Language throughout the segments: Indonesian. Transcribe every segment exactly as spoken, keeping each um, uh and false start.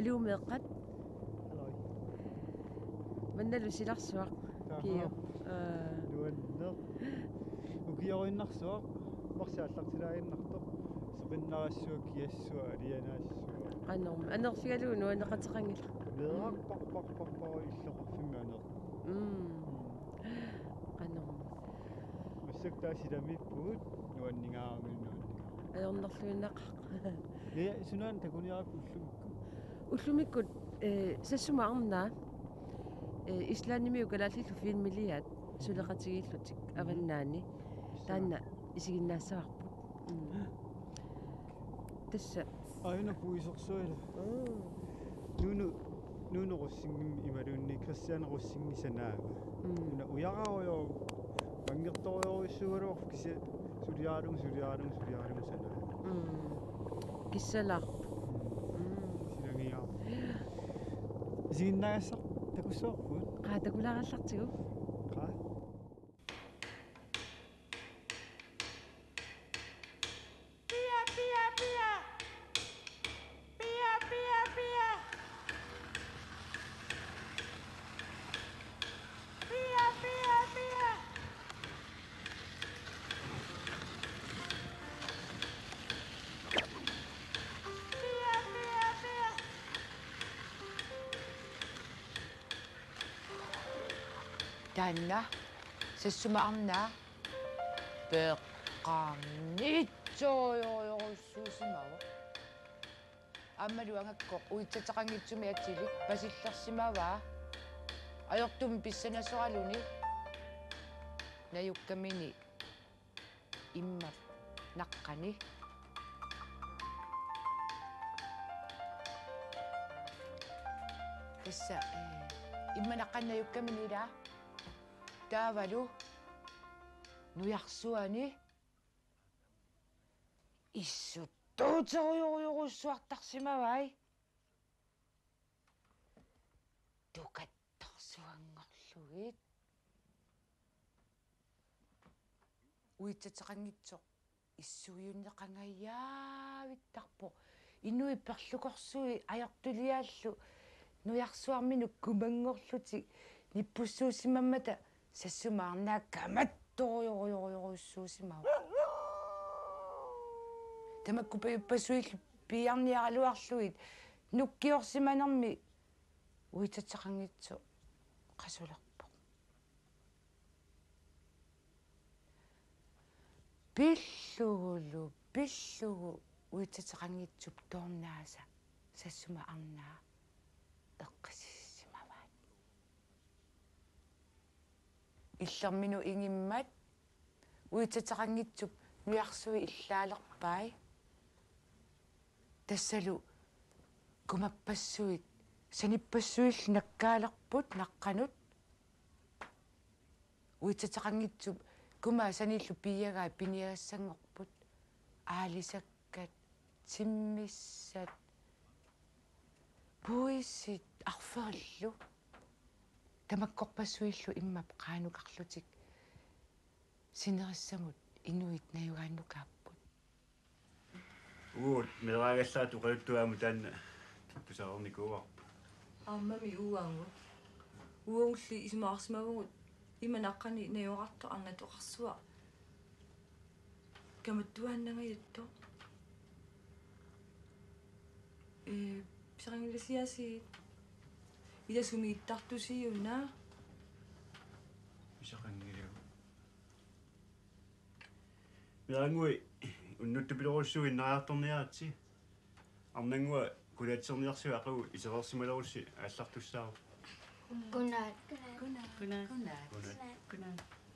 алиумеэккат алой манналу силарсуақ киу аа дуаннер укиориннарсуақ марсааллартилаагиннартоқ сеқиннарассуа киассуа алианаассуа qannorm anerfigalu nuaneqateqangila неэқарпарпарпарпаруи иллоқарфимми анер м qannorm массак таасиламиппугут нуаннигаарамил нуаннигаа аёрнерлуиннақақ я сунаан такуниарак уллумикку уллумиккут э сассумаарнаа э ислаанними укалааллиллу филмилиат сулеқатигииллутик аваннаани таанна исигиннаассаварпут тасса аина пуисорсуила нуну нуну руссингим ималуунни кристиан руссинги санаага нуна уягаоё мангерториорисsuгалуарф киса сулиаалун сулиаалун сулиаалун санаа м киссалаар силангиа исигиннаассар такуссуарпут qaa takulaarallartigu qa Pia, pia, pia. Pia, pia, pia. Pia, pia, pia. Pia, pia, pia. Tanna sassumaarnaa peqqaannitsuoyorussuusimava аммалуангакко уитсатеқангитсуми атилик пасиллерсимаваа ajortum pissanassoraluni nayukkamini immap naqqani tassa imma naqqannayukkamini la taavalu nujarsuani issut tuuteriorujorussuartarsimavai tukattorsuangorlugit uitsateqangitsoq issuyunneqangayyaavittarpo inui perlukorsui ajortuliaallu nujarsuarminu kumangorlutik nippussuusimammata сассумаарнаа каматториориориорусsuusimau тамаккупаюппасуиллу пиарниаралуарлуит нуккиорсиманерми уитатеқангитсу қасулерпо пиллугулу пиллугу уитатеқангитсуп тоорнааса сассумаарнаа эққисиссимаваат иллермину ингиммат уитатеқангитсуп нуярсуи иллаалерпай тассалу кумаппассуит саниппассуилл наккаалерпут наққанут уитатеқангитсуп кума саниллу пиягаа пиниагассангорпут аалисаккат тиммиссат пуисит арфериллу тамаккорпассуиллу иммап qaanukарлутик синериссамут инуит наюгааннукааппут уут мераагаллаату qajuttuaamu таанна пусаарникуарпу ааммами ууангу уангулли исмаарсимавгут иманаққани наюоқарто арнатоқарсуа каматтуааннагаютто э писарангиласиаси иласумииттартусиуна писақангилу миангуи уннуттупилоруссуи иннариарторниаратси арнангуа кулаатсерниарсуи ақу исеверсималерусси ааллартуссаару Godnat. Godnat. Godnat. Godnat. Godnat.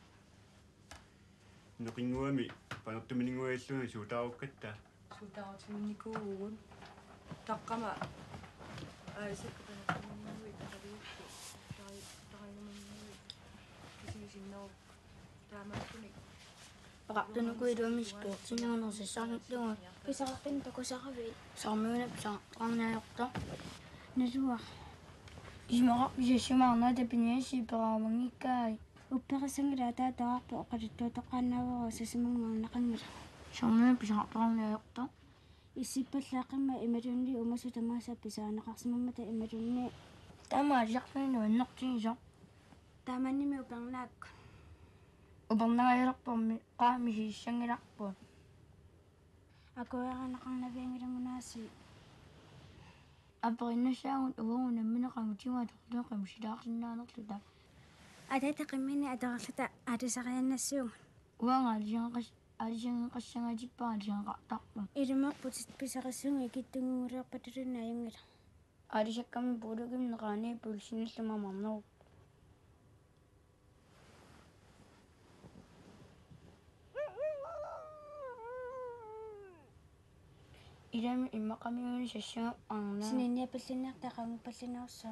нуқингуами панертуминингуаиллуни суутааруккатта сутаартимникуугун таққама аисаккапанертуминингуи тақалиутти таи таинаманнингуи кисигисинноо таамааттуник Raqtunukuiluamiskuu sinuunersissarnitlugu pisaqarpin takusaqavi sarmuunap saaqarnaajorta nasuar ismaqaq pisassumaarnaa tapiniassi peraamangikkaai uppeqissangila taataarpo qalittuutaqaannaavaru sasimungaanaqangila sarmuunap pisaqarnaajorta исиппаллааққимма ималунни умасу тамаасаппи саанеқарсимаммата ималунни тамаалиарфинну аннортигисо тааманними упернаакку упернагаалерпорми qaami hiissangilарпу акуэранеқарнавиангиламунааси апериннасаагут угунгу намминеқаму тима тортуеқаму силаарсиннаанерлута ататақиммини атерерлута атисарианнассуунг уанга алисингақас алисингақассангатиппаа алисингақартарпу илумерпутит писариссунги киттунгуулеерпатулунна аюнгила алисакками пулугимнеқаани пулсиналлума марнеру илами иммақамиуни сассуга арна сининниапаллинниартақангу паллинерсоо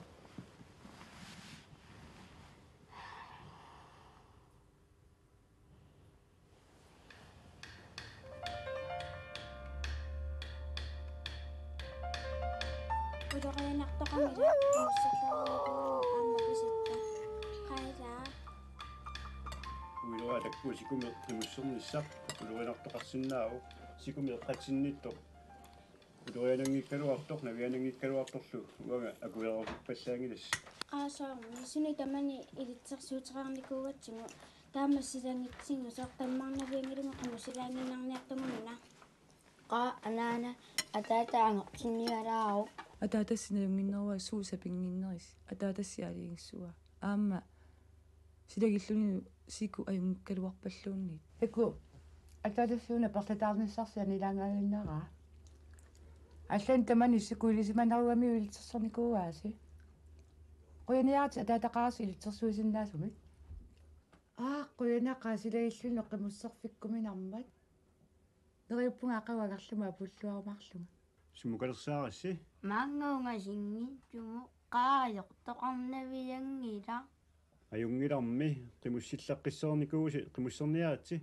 удорианартоқамила муссерлаарникуу ааммаписитта қаилаа уилуа такку сикуми тимуссерниссақ улуинартоқарсинаау сикуми эққатсинниттоқ улуианангиккалуартоқ навианангиккалуарторлу уага акуерерпаллаангилас аасаарми суни тамани илитсерсуутераарникуугатсигу таамассилангитсингу сортаммаарнавиангилунгақаму силаангиннарниартугунна qa anaana ataataangortinnialaaru атаатассинаюнгиннерва суусапингиннерис атаатассиалингиссуа аама силагиллуни сику аюнгккалуарпаллуунни таку атаатассууна перлатаарниссарси анилаангаалиннараа аллан тамани сикуилисиманаруами уилтерсерникууааси қуяниарти атаатақарси илтерсуисиннаасуми аа қуянақаа силагиллуни оқимуссерфиккуминармат нериуппунга ақавагарлума пуллуармарлума сумукалерсаарасси маангуунга сингитсугу qaajortoqarnaviyangila аюнгиларми қимуссиллаққиссерникууси қимуссерниаатси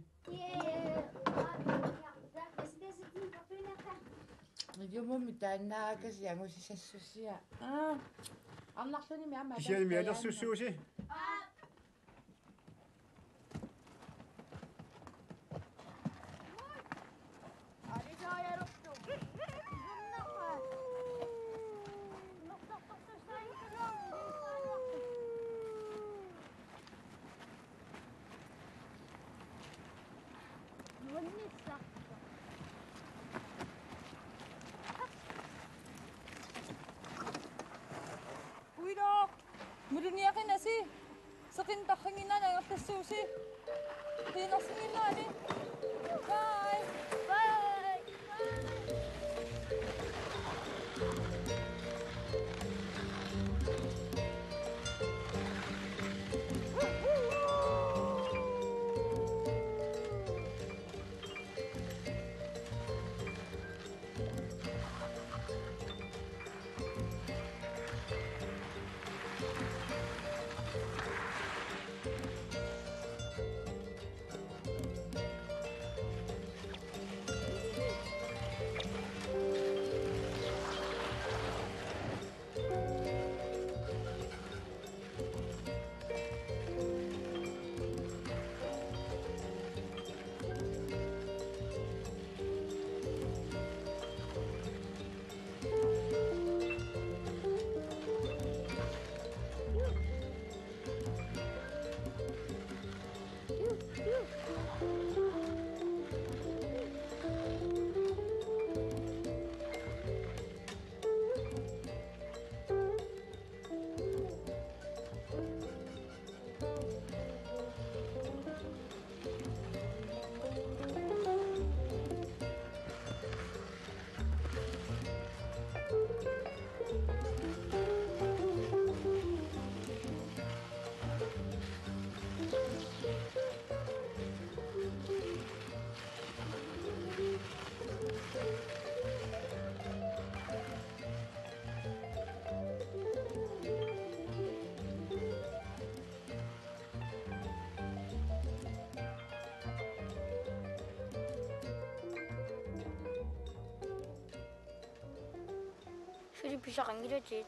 Нигумми тааннаагас ягусисассуссиа аа арнарлуни миама кисиани миалерсуссууси Muluniaqinasi saqintarringinana ngertassuusi tiinersinginnaani bye bye Filippisaqangilati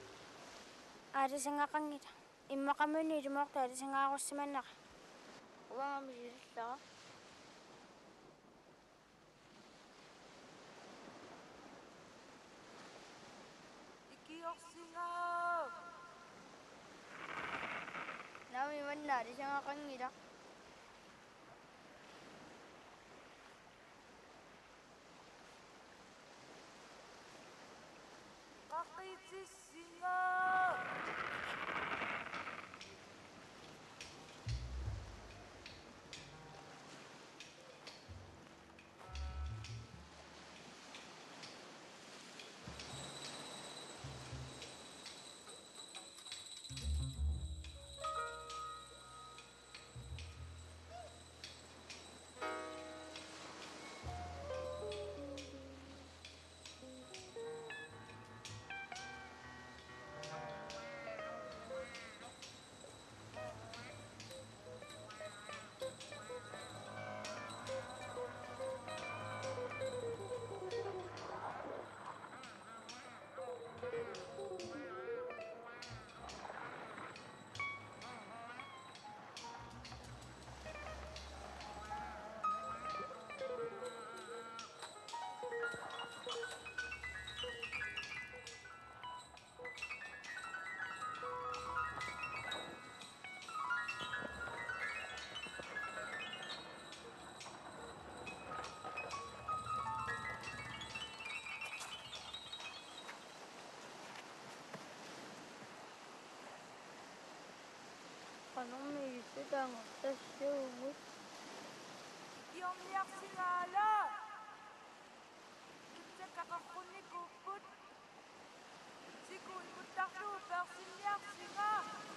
aalisangaqangila иммақамуни илумоорта алисангааруссиманнаqa уангами силиллара Nami manna di siya kang ngira. Anong may sedang tersebut? Yung niyak singala. Kita kakakunik upot. Sikul putak super sinyak singa.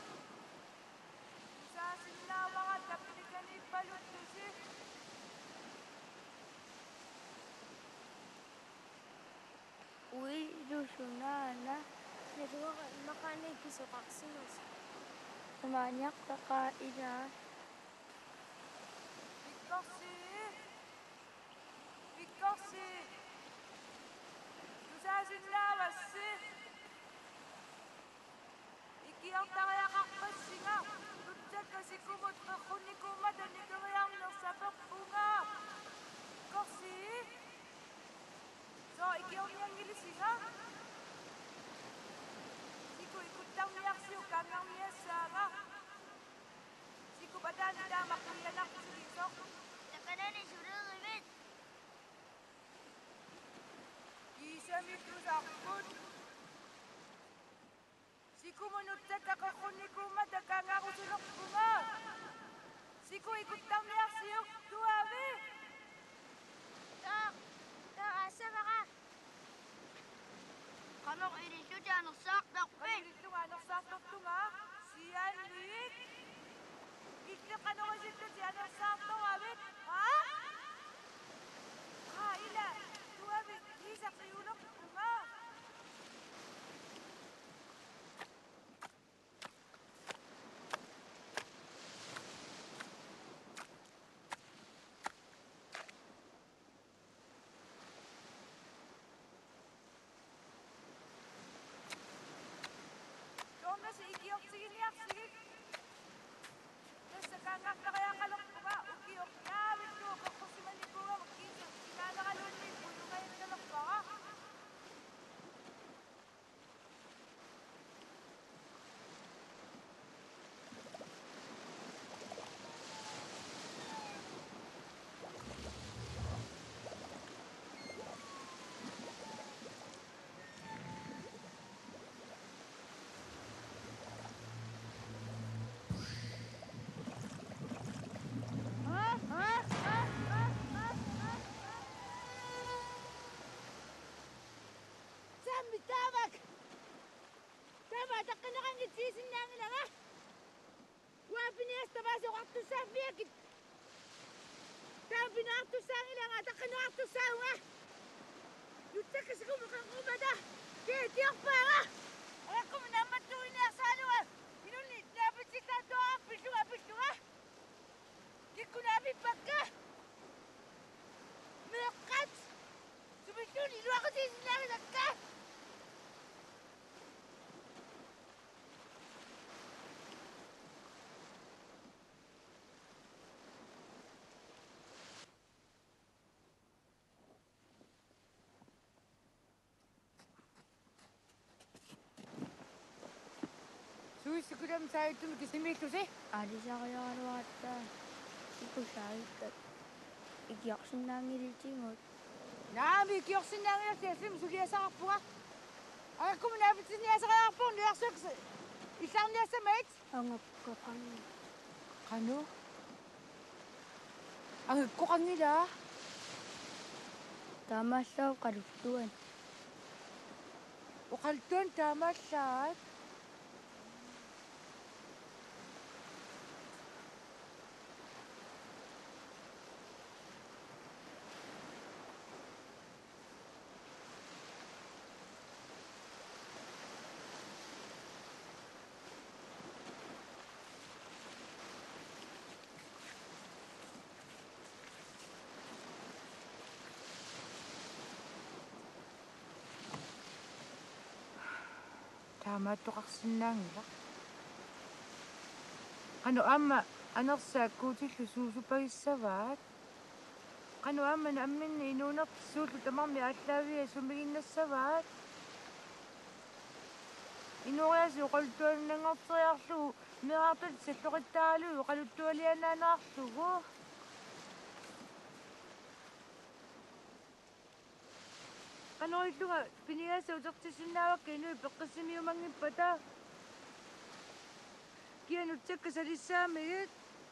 Sa sinawa nga tapilikan ipalut tusi. Uy, Lusunana. Nagawa ka, makanig sa kaksinos. Semanyak kakain na. Bikasi. Bikasi. Sa sinawa si. Iki ang tangaya kakpasi nga. Tutsak kasi kumot kakunik umadan ni kawayang ng sabak bunga. Kasi. So, iki ang niyang ngilisi nga. Siku ikut tang niyak siyo kangang niya nga. Siku badan damak niya na kusulisok. Takanan ni sudah limit. Isa mitro sakot. Siku menutsak kakakunik umadan nga kusulok bunga. Siku ikut tang niyak siyo tuawi. Tak, tak asa baka. Kanong inisyo dyan ang sak dakpin. Kanilito nga ng sakot to nga. Siyan lik. Ikla ka nung isito siya ng sakto awit. Ha? Ha, ila. Tuwabit. Isak sa yulok to nga. Doon na si Ikiyok. Sige niyak. Sige. Sa kangak na kaya kalok ko ba? Ukiyok niya. Wito. Kako si Manipura. Magkisip. Kinanakalun ni Puno kayo kalok ba? Sambi tabak! Tama, takkan na kang itsisin namin na nga! Wapi niya sa baso kakto sa fiyakit! Tabi na kakto sa ngila nga, takkan na kakto sa nga! Yuta kasi kumakang kumada! Kaya tiyok pa nga! Ay ako naman tuwin niya sa ano nga! Inulit, dapat si Tato ang piso nga piso nga! Di ko namin pagka! Mekat! Sumituli, luwa ko sisin namin nagka! Исукулам саайтум кисимииллуси. Алисариаруатта. Икусаиккат. Икиарсинаангилитигут. Наами киорсинаангиарсиаффим сулиасаарпуга. Аккум наапитсиниасариарпуун нуарсукс. Иллаарниассамаит. Ангапкақанги. Qanu. Angikkoqangila. Таамааллау қалуттуан. Uqaltuan taamaallaat. Taamaattoqarsinnaangila. Qanu aamma anersaakkuutillu suusupagissavaat. Qanu aammana amminni inuunertissuullu tamarmi aallaavia sumiginnassavaat. Inuuriasi uqaltuannangorteriarlugu miraartat salluqittaalugu qaluttualianaanaarlugu. Qanuilluga pinigaasa utertisinnaavakka inui peqqissimiumangippata. Kianuttakka salissaamigit.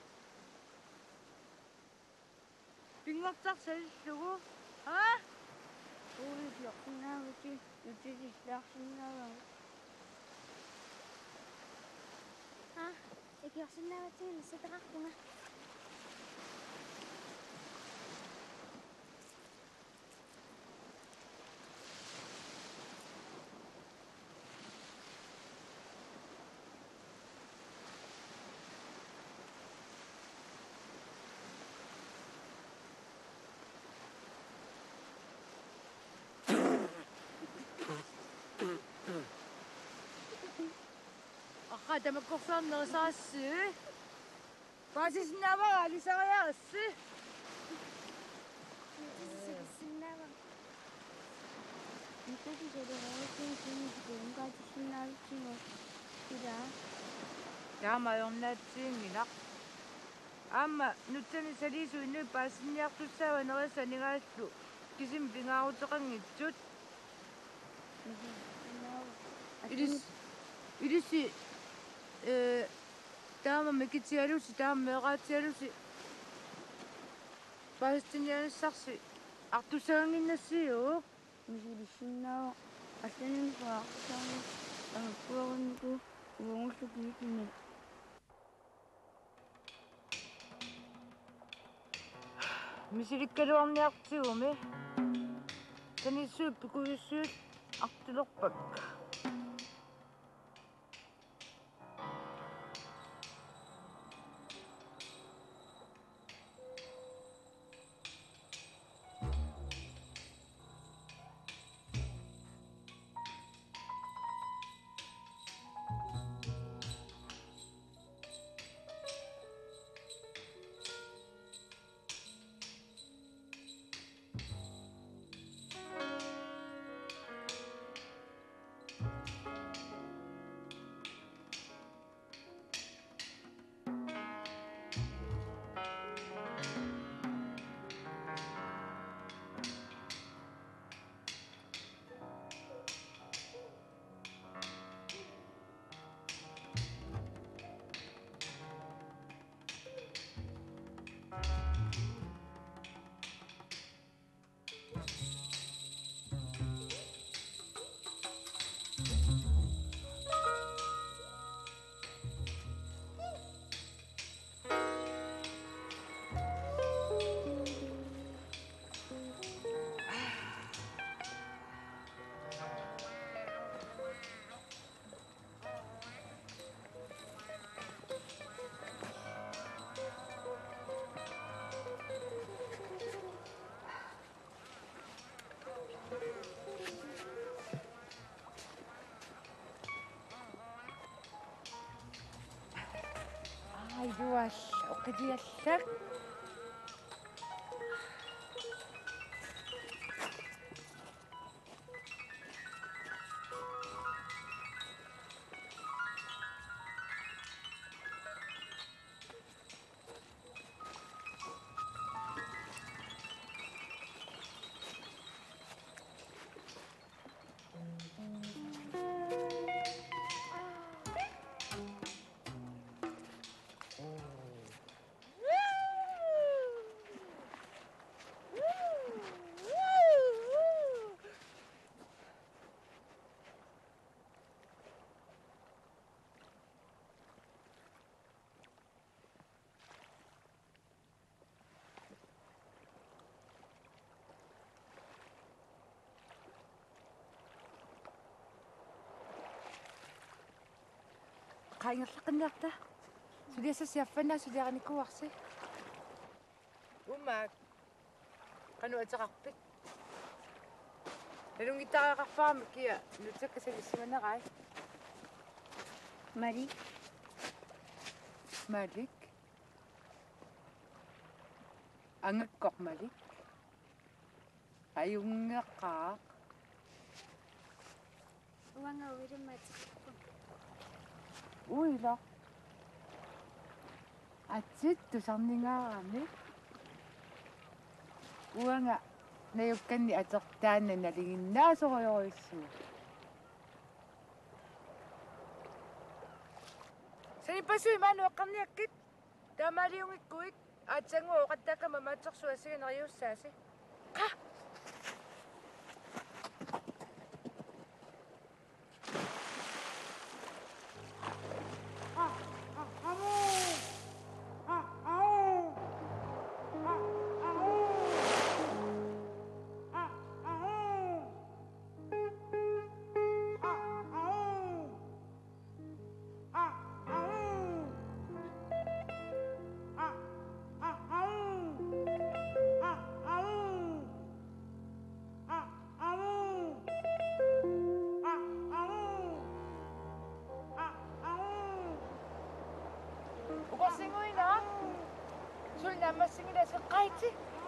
Pingortarsalillugu. Ha? Uulisiorsinnaavati. Utisillaarsinnaavaa. Ha? Ikiorsinnaavati lissataqarpunga. Aqa tamakkorsaarnerisaassi. Paasisnaavaa alisariaassi. Utisissakissinnaavam. Utisisodoraatun kuungaatisinnaavitsingot. Ilaa. Taamaajornaatsiingilaq. Aamma nutsani saliisu inui paasinniartussaava nerissa ningaallu kisim pingaaruteqanngitsut. Ilis ilisi э таама микитиалуси таама меэраатиалуси палестинианиссарси артусаангиннассиу Мисилиссиннаава. Асланинфуаартаани. Агаппуаруннику уонгуллукиитиммит. мисиликкалуарниартигуми таниссууп пикуйуссуут артулерпак Aiduas uqitiallak qaingerlaqinniarta suliassasiaffana suliaqanikkuarsi ummaak qanu ateqarpit nalungitaraaqarpaama kia nutakkasagissimanerai Malik. Malik angakkoq Malik ayungeqqaaq Uanga uirimati. uila atsit tusarningaarami uanga nayukkanni atertaanna nalinginnaasoriorissuu sanipasui maanuaqqarniakkit taamaaliungikkuit aatsangu oqattaakka mamaatsorsuassiganeriussaasi qa uqorsinguina sul nammassingilasu qaiti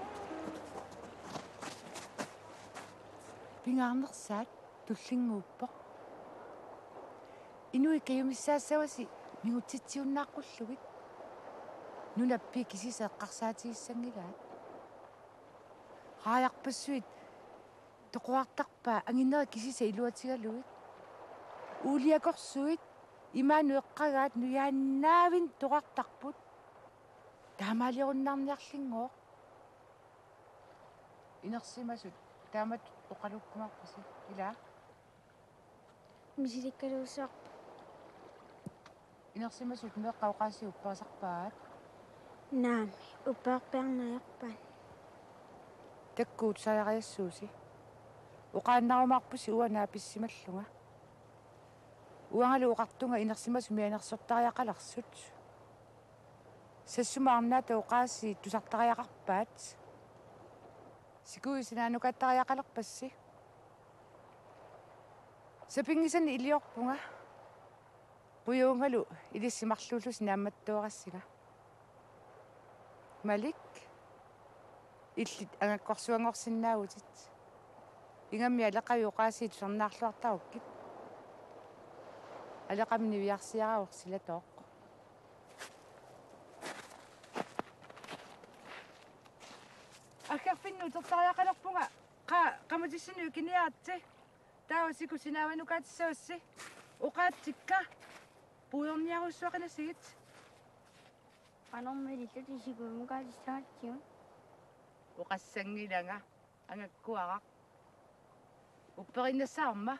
pingaarnersaat tullinguuppoq inui kayumissaassavasi mingutsitsiunnaaqqullugit nunappi kisiseeqqarsaatigissangilaat qaayarpassuit toquartarpaa anginneri kisisa iluatigalugit uuliakorsuit имаануэккагаат нуяаннаавин тоқартарпут таамаалируnnarniarlinngooq инерсимасут таамат оқалуккумарпаси ила Мисиликкалуусақ. инерсимасут меэққауқааси уппаасарпаат Наами. Уппаарпиарнаярпаан. таккуут саяриассууси уқааннарумаарпуси уанаа писсималлунга уангалу уқартунга инерсимасу мианерсортариақаларсут сассумаарнаата уқааси тусартариақарпаат сикуисинаанукааттариақалерпасси сапингисани илиорпунга қуйуунгалу илиссимарлуулус наамматтуорассига Малик иллит ангаккорсуангорсинаагутит ингамми алеқави уқааси тусарнаарлуартаруккит алеқамни виарсиараорсилатооқ аккарфинну тертариақалерпунга қа қаматиссину киниаатси таавасику синааванукаатиссавасси уқаатсикка пуйорниаруссуақинасигит Анормилиллутисигуумукаатиссаатсиун. уқассангиланга ангаккуарaq уппериннассаарма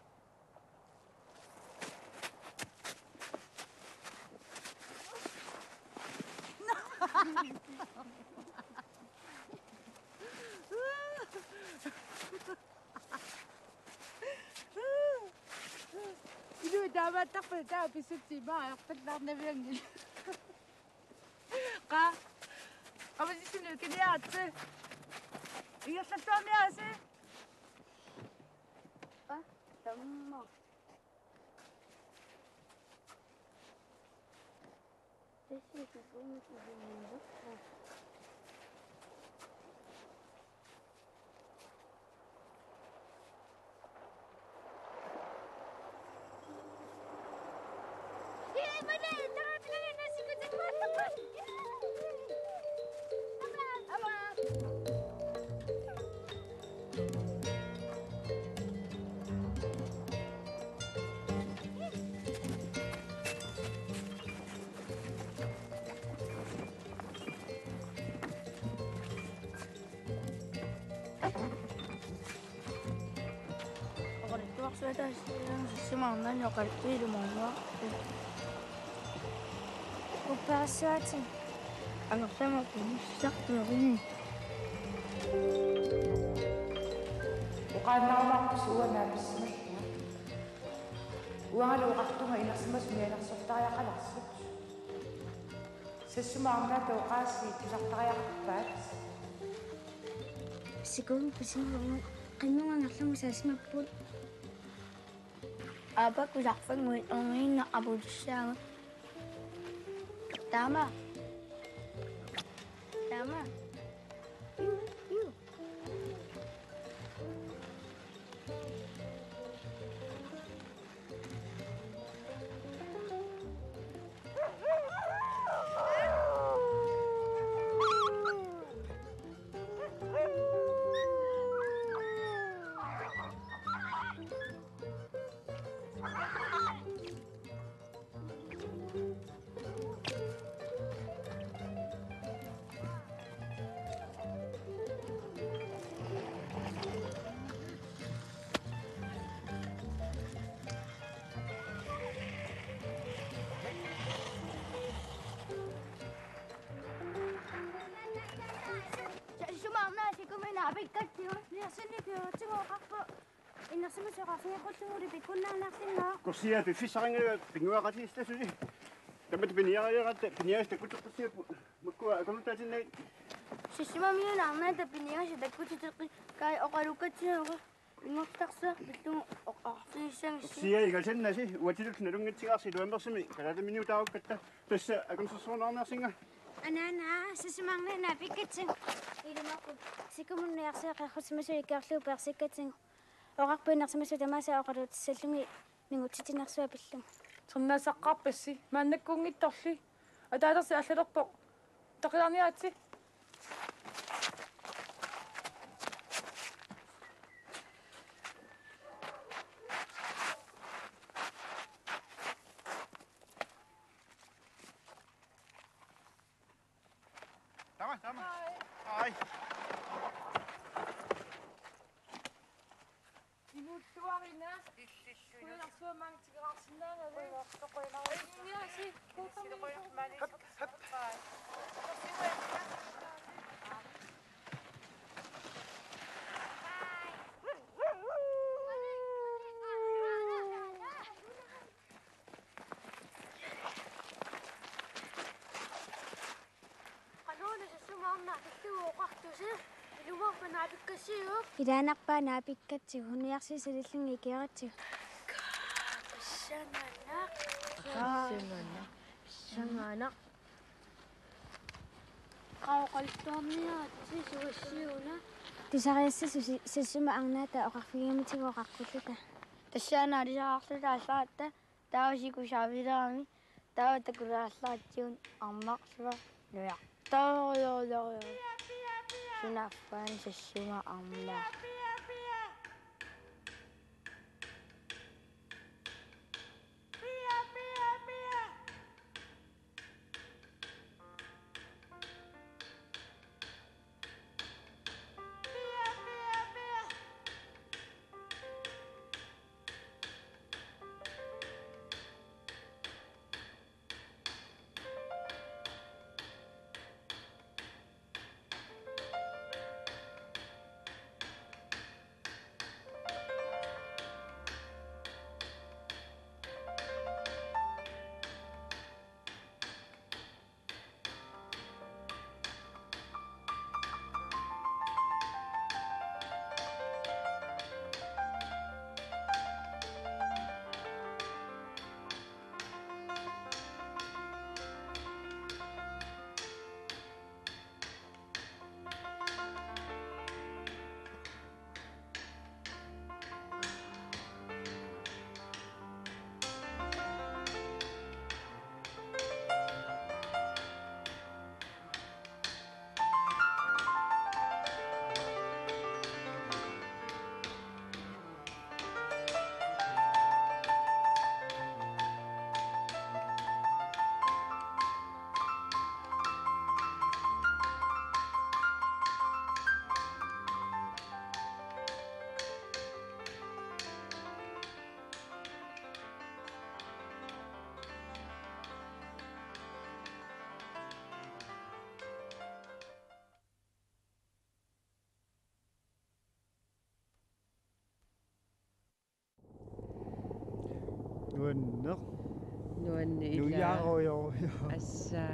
Ilu daamattaqpa taa pissutsi maa arpallаарnaviangil qa qamasissinu kiniaatsi igerlattuarniaasi Ah, tamma. Tessikikuumikuumundu. Hei, mana? Jangan bilang nasi kucing matang. Apa? Apa? Sudah semangat nyokap itu di mana? Upasati. Anak sama pun sak ini. uqaannarumarpus uanaa pissimallua Uangaluuqartunga inersimas mianarsortariaqalarсут. Sassumаарnaata uqaassi tusartariaqarpaat. Siguro pasinungan qimmungangerlumu saasmappuut. Apa kusarfanguit ongiinna aputussaaga. Tama. Tama. Iu, iu. Kursia befissaringa pinguaqatiistasuli. Tamat piniariaqatta piniasta kutuqsiapu. Makkua akonutaatinna Sassumamiunarnaata piniasa takkutiteqqi kai oqalukatsiuqa. Ingortarsa bittu oqarfiissangsi. kursia igalsannasi uatilut nalungatsigaarsi luammersimi kalaataminiutaarukkata tassa akonsussuunarnersinga. Anana sassumаарnaana pikkatsin. Ilumaqu sikumunniarsiaqarrutsimasui ikkaarluupearsikkatsin. Oqarpuinnersimasu tamasa oqaluutissallungi mingutitinarsuа пиллум. Ternasaqqarpassi maannakkuungittorli. Ataalersi аллалерпоq toqilarniaatsi. Tama, tama. Ai. Inuttuarina. Kuinarsuamaangtigerarsinnaangalu toqoinarniasi kuutamini. Hap hap. Ilaanarpaa naapikkatsigu huniarsiisalillungi ikiaratsigu. Qassangana. Sangana. Qauqaltuarniaatsi suassiuna. Tisariassa sassuma arnaata oqarfigimitigu oqarqulluta. Tassaana alisaqarluta allaatta taawasikusaavilerami taawa takulaallaatiun armaqsuva nujartaarioleriu. Sunaffaan sassuma arnaa. nuanner nuanni ila nuiaaroyo assa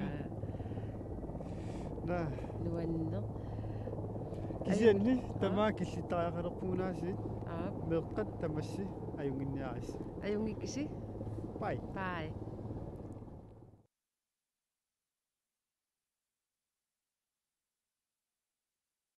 na nuanner kisianni tamaa killitariaqalerpuunaasiit aa meeqqat tamassi ajunginniaris ajungikisi pai pai